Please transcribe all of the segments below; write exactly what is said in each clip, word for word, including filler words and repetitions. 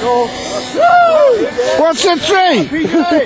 Woo! What's the tree?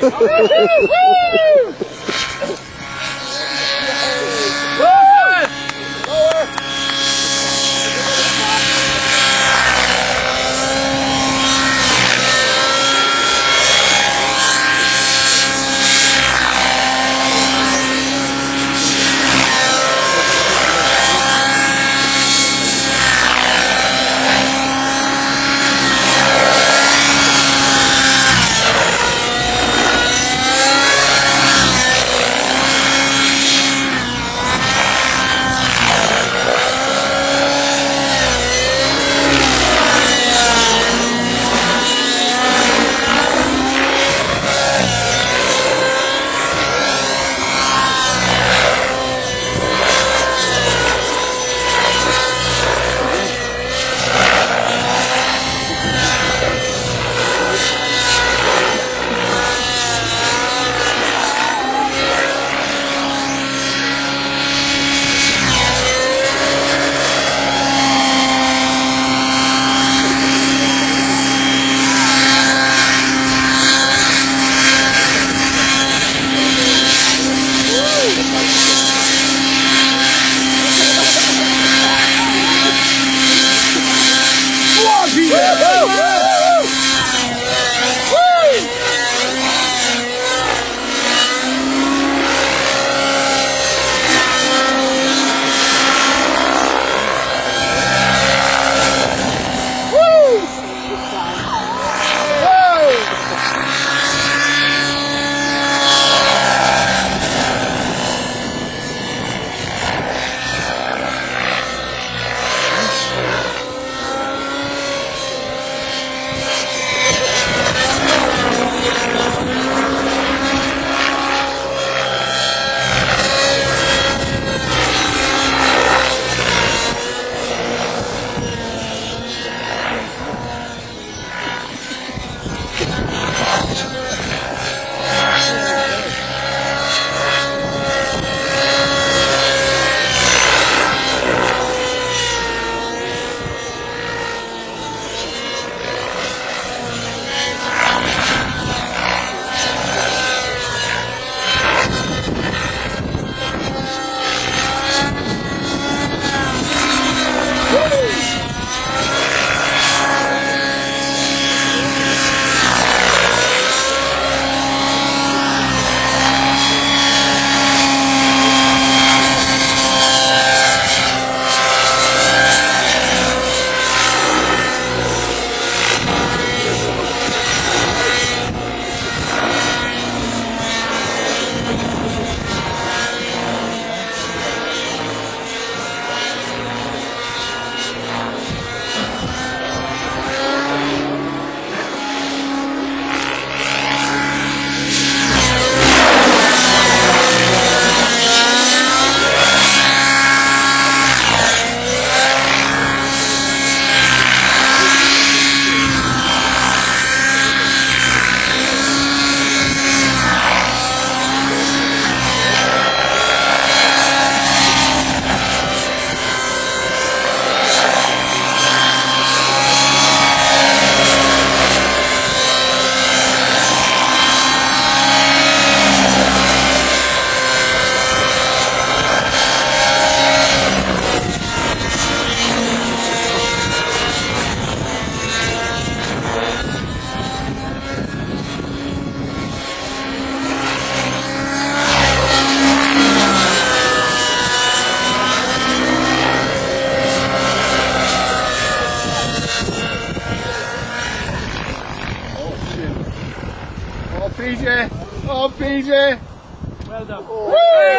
P J! Oh, P J! Well done. Oh.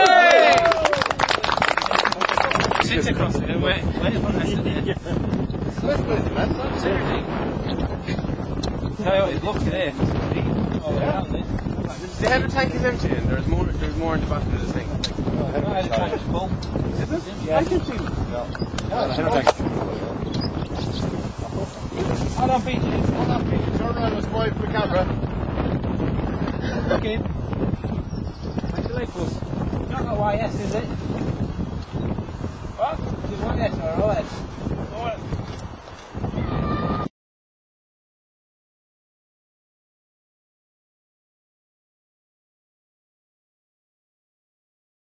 Sit across it. Wait, wait, wait. Tell you what, it's lucky there. Oh, yeah. The header tank is empty and there's more there's more in the back of the thing. Oh, the header tank is full. Is it? Yeah. I can see. No, the header tank. Hold on, Peter. Hold on, Peter. Turn around and spy for the camera. Look in. What's your leg for? Not got Y S, is it? What? Is it Y S or O S?